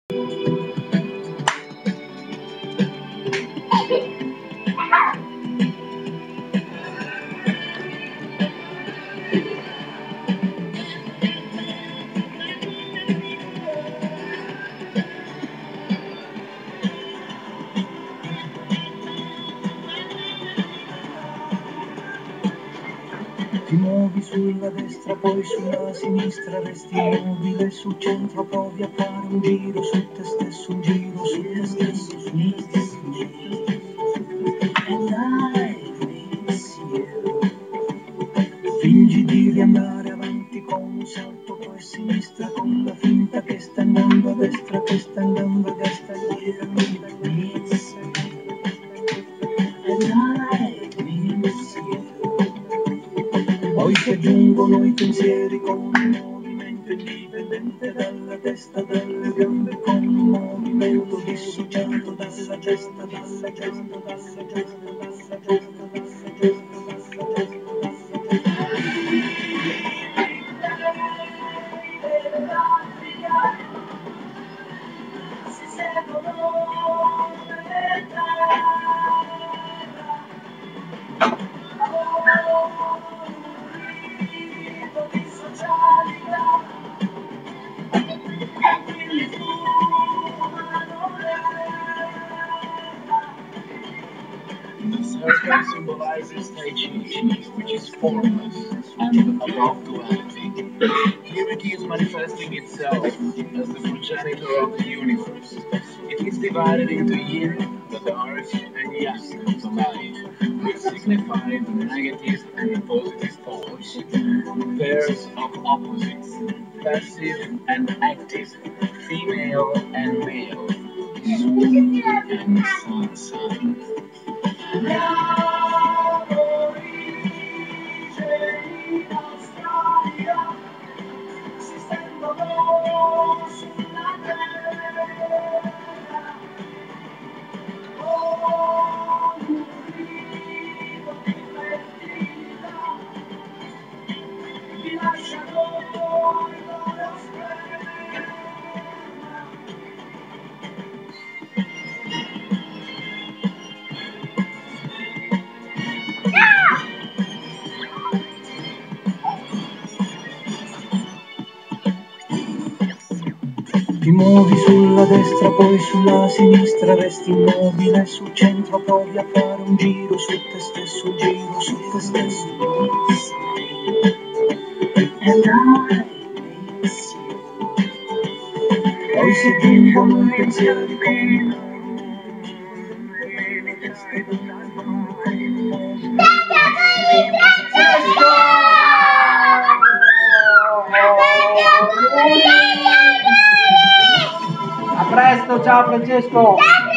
Ti muovi sulla destra, poi sulla sinistra, resti immobile sul centro, provi a fare un giro su te stesso, un giro su te stesso, su te stesso. And I miss you. Fingi di riandare avanti con un salto, poi a sinistra, con la finta che sta andando a destra, che sta andando a destra, and I miss you. Poi si aggiungono i pensieri con un movimento indipendente dalla testa, dalle gambe, con un movimento dissociato dalla testa, dalla testa, dalla testa, dalla testa, dalla testa. The circle symbolizes Tai Chi, which is formless and above duality. Here it is manifesting itself as the progenitor of the universe. It is divided into yin, the dark, and yang, the light, which signify the negative and the positive poles, pairs of opposites, passive and active, female and male, moon and sun. Ti muovi sulla destra, poi sulla sinistra, resti immobile sul centro, provi a fare un giro su te stesso, un giro su te stesso. And I miss you. Poi si aggiungono i pensieri con A presto, ciao Francesco!